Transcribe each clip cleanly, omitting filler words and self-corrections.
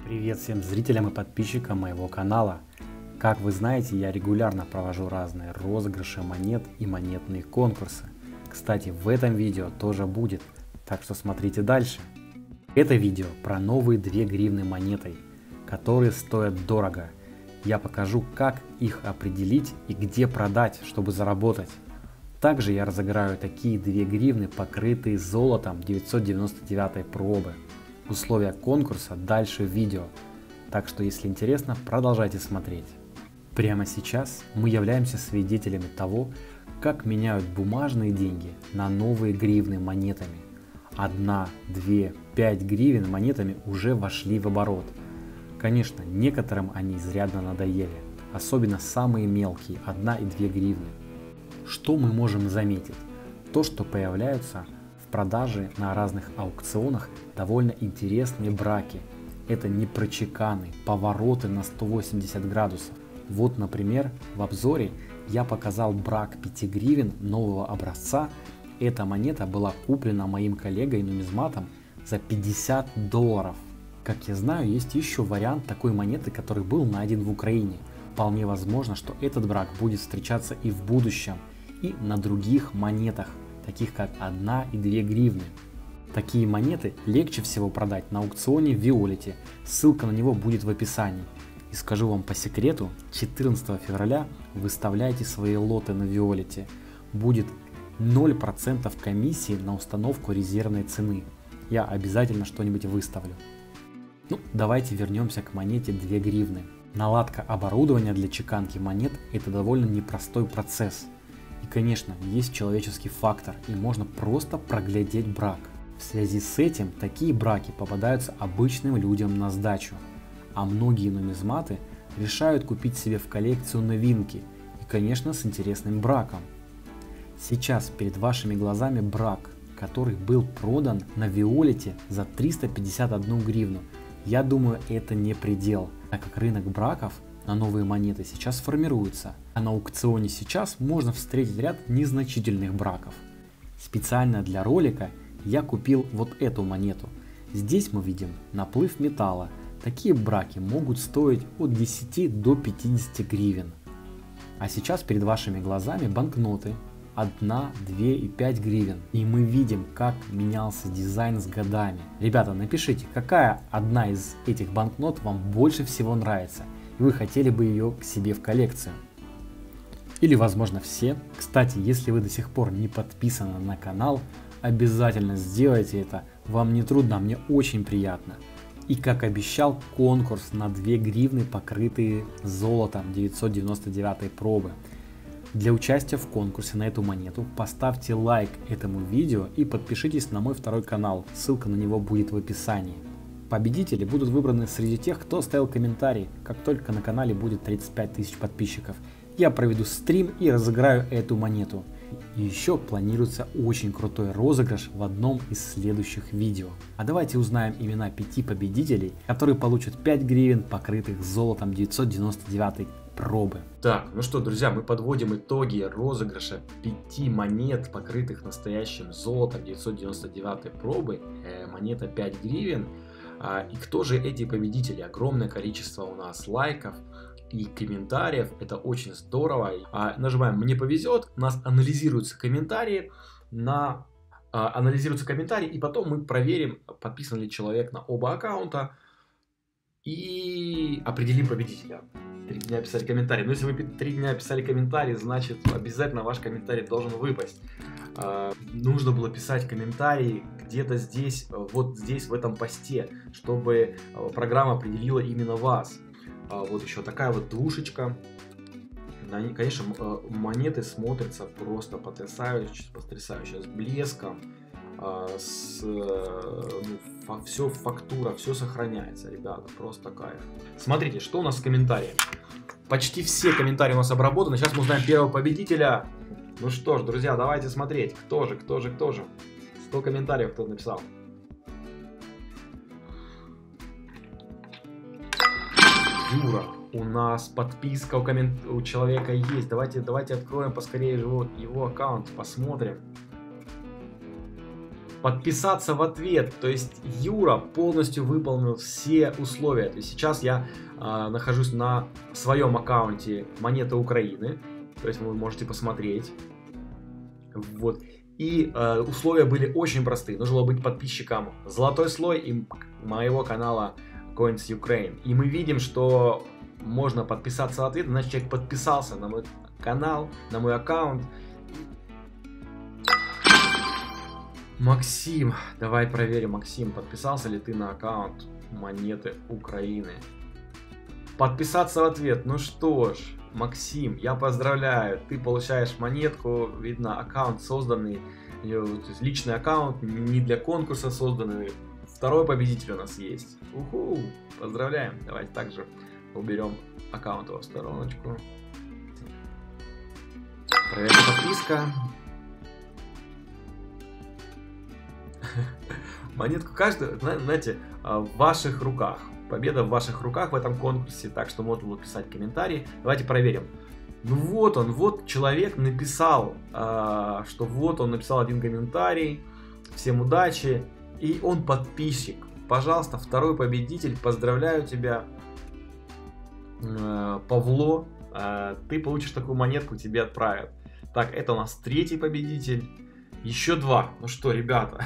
Привет всем зрителям и подписчикам моего канала. Как вы знаете, я регулярно провожу разные розыгрыши монет и монетные конкурсы. Кстати, в этом видео тоже будет, так что смотрите дальше. Это видео про новые 2 гривны монетой, которые стоят дорого. Я покажу, как их определить и где продать, чтобы заработать. Также я разыграю такие 2 гривны, покрытые золотом 999 пробы. Условия конкурса дальше в видео, так что если интересно, продолжайте смотреть. Прямо сейчас мы являемся свидетелями того, как меняют бумажные деньги на новые гривны монетами. 1, 2, 5 гривен монетами уже вошли в оборот. Конечно, некоторым они изрядно надоели, особенно самые мелкие 1 и 2 гривны. Что мы можем заметить? То, что появляются в продаже на разных аукционах довольно интересные браки. Это не прочеканы, повороты на 180 градусов. Вот, например, в обзоре я показал брак 5 гривен нового образца. Эта монета была куплена моим коллегой-нумизматом за $50. Как я знаю, есть еще вариант такой монеты, который был найден в Украине. Вполне возможно, что этот брак будет встречаться и в будущем, и на других монетах, таких как 1 и 2 гривны. Такие монеты легче всего продать на аукционе в Виолете, ссылка на него будет в описании. И скажу вам по секрету, 14 февраля выставляйте свои лоты на Виолете, будет 0% комиссии на установку резервной цены. Я обязательно что-нибудь выставлю. Ну, давайте вернемся к монете 2 гривны. Наладка оборудования для чеканки монет – это довольно непростой процесс. И, конечно, есть человеческий фактор, и можно просто проглядеть брак. В связи с этим такие браки попадаются обычным людям на сдачу, а многие нумизматы решают купить себе в коллекцию новинки и, конечно, с интересным браком. Сейчас перед вашими глазами брак, который был продан на Виолете за 351 гривну. Я думаю, это не предел, так как рынок браков на новые монеты сейчас формируется, а на аукционе сейчас можно встретить ряд незначительных браков. Специально для ролика я купил вот эту монету. Здесь мы видим наплыв металла. Такие браки могут стоить от 10 до 50 гривен. А сейчас перед вашими глазами банкноты 1, 2 и 5 гривен. И мы видим, как менялся дизайн с годами. Ребята, напишите, какая одна из этих банкнот вам больше всего нравится, и вы хотели бы ее к себе в коллекцию. Или возможно все. Кстати, если вы до сих пор не подписаны на канал, обязательно сделайте это. Вам не трудно, мне очень приятно. И как обещал, конкурс на 2 гривны, покрытые золотом 999 пробы. Для участия в конкурсе на эту монету поставьте лайк этому видео и подпишитесь на мой второй канал, ссылка на него будет в описании. Победители будут выбраны среди тех, кто оставил комментарий, как только на канале будет 35 тысяч подписчиков. Я проведу стрим и разыграю эту монету. И еще планируется очень крутой розыгрыш в одном из следующих видео. А давайте узнаем имена 5 победителей, которые получат 5 гривен, покрытых золотом 999 пробы. Так, ну что, друзья, мы подводим итоги розыгрыша 5 монет, покрытых настоящим золотом 999 пробы. Монета 5 гривен. И кто же эти победители? Огромное количество у нас лайков и комментариев, это очень здорово. Нажимаем «Мне повезет», у нас анализируются комментарии, и потом мы проверим, подписан ли человек на оба аккаунта, и определим победителя. 3 дня писали комментарий. Но если вы 3 дня писали комментарий, значит обязательно ваш комментарий должен выпасть. Нужно было писать комментарий где-то здесь, вот здесь, в этом посте, чтобы программа определила именно вас. Вот еще такая вот двушечка. Конечно, монеты смотрятся просто потрясающе, с блеском. Все фактура, все сохраняется, ребята, просто кайф. Смотрите, что у нас в комментариях. Почти все комментарии у нас обработаны. Сейчас мы узнаем первого победителя. Ну что ж, друзья, давайте смотреть, кто же. 100 комментариев кто написал. Юра, у нас подписка у человека есть. Давайте откроем поскорее его аккаунт, посмотрим. подписаться в ответ. То есть Юра полностью выполнил все условия. То есть сейчас я нахожусь на своем аккаунте Монеты Украины. То есть вы можете посмотреть. Вот. И условия были очень простые. Нужно было быть подписчиком Золотой слой и моего канала Coins Ukraine. И мы видим, что можно подписаться в ответ. Значит, человек подписался на мой канал, на мой аккаунт. Максим, давай проверим, Максим, подписался ли ты на аккаунт Монеты Украины? Подписаться в ответ. Ну что ж, Максим, я поздравляю, ты получаешь монетку. Видно, аккаунт созданный, личный аккаунт, не для конкурса созданный. Второй победитель у нас есть. Уху, поздравляем. Давайте также уберем аккаунт его в стороночку. Проверка подписка. Монетку каждую, знаете, в ваших руках. Победа в ваших руках в этом конкурсе, так что можно было писать комментарии. Давайте проверим. Ну вот он, вот человек написал, что вот он написал один комментарий. Всем удачи. И он подписчик. Пожалуйста, второй победитель, поздравляю тебя, Павло. Ты получишь такую монетку, тебе отправят. Так, это у нас третий победитель. Еще два. Ну что, ребята.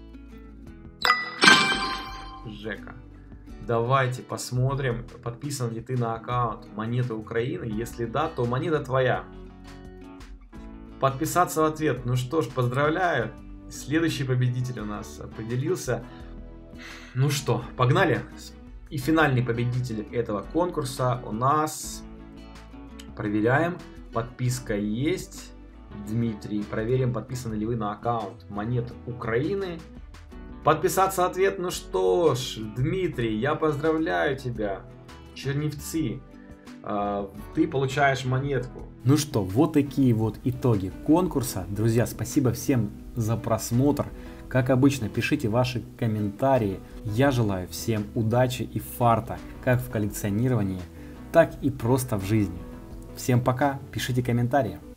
Жека. Давайте посмотрим, подписан ли ты на аккаунт Монеты Украины. Если да, то монета твоя. Подписаться в ответ. Ну что ж, поздравляю. Следующий победитель у нас определился. Ну что, погнали. И финальный победитель этого конкурса у нас... Проверяем. Подписка есть. Дмитрий. Проверим, подписаны ли вы на аккаунт Монеты Украины. Подписаться в ответ. Ну что ж, Дмитрий, я поздравляю тебя. Чернівці. Ты получаешь монетку. Ну что, вот такие вот итоги конкурса. Друзья, спасибо всем за просмотр. Как обычно, пишите ваши комментарии. Я желаю всем удачи и фарта, как в коллекционировании, так и просто в жизни. Всем пока, пишите комментарии.